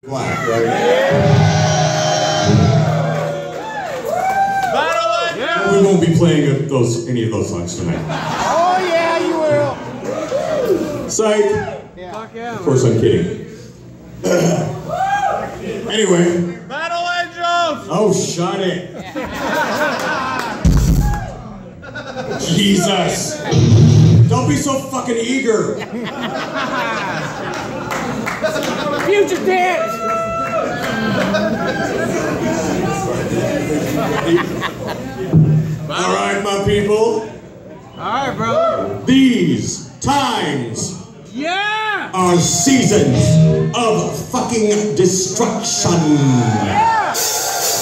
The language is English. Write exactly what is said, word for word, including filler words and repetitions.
Black, right? Battle yeah. We won't be playing those any of those songs tonight. Oh yeah, you will. Psych. Yeah. Fuck yeah. Of course, I'm kidding. Anyway. Battle Angels. Oh, shut it. Jesus. Don't be so fucking eager. Fugitive! Alright, my people. Alright, bro. These times yeah! are seasons of fucking destruction. Yeah!